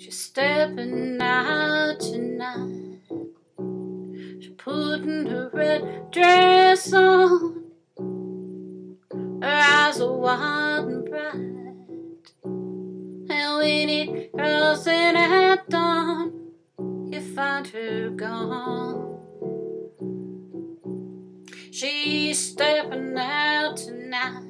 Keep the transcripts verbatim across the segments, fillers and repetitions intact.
She's stepping out tonight. She's putting her red dress on. Her eyes are wild and bright, and when it curls in at dawn, you find her gone. She's stepping out tonight.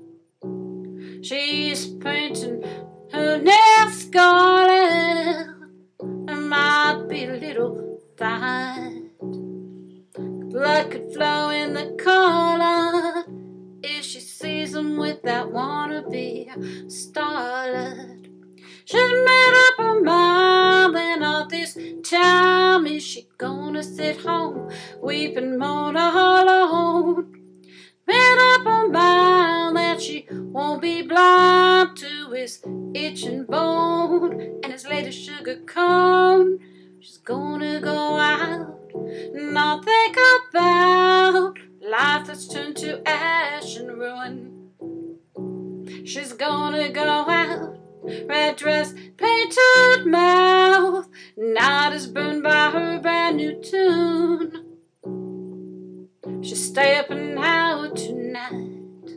She's painting her nails scarlet. There might be a little fight, blood could flow in the color if she sees him with that wannabe starlet. She's made up her mind, and all this time is she gonna sit home weeping, moan alone? Made up her mind that she won't be blind to his itching bone and his latest sugar cone. She's gonna go out and not think about life that's turned to ash and ruin. She's gonna go out, red dress, painted mouth, night is burned by her brand new tune. She's stepping out tonight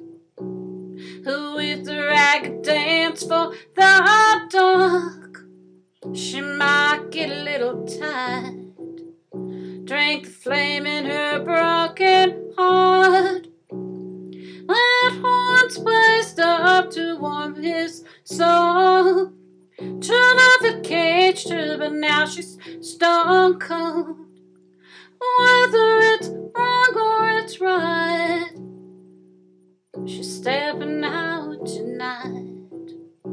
with the ragged dance for the dark. She might get a little tired, drink the flame in her broken heart that once blazed up to warm his soul. True love that caged her, but now she's stone cold. Whether it's wrong or it's right, she's stepping out tonight.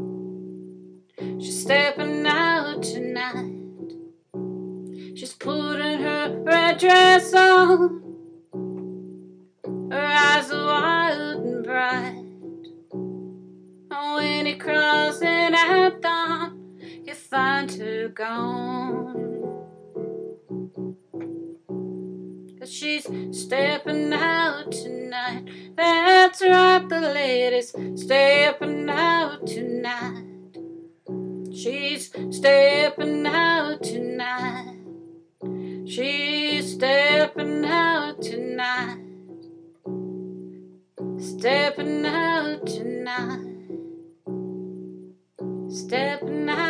She's stepping out tonight. She's putting her red dress on. Her eyes are wild and bright, and when he crawls in at dawn, you find her gone. She's stepping out tonight. That's right, the lady's stepping out tonight. She's stepping out tonight. She's stepping out tonight. Stepping out tonight. Stepping out.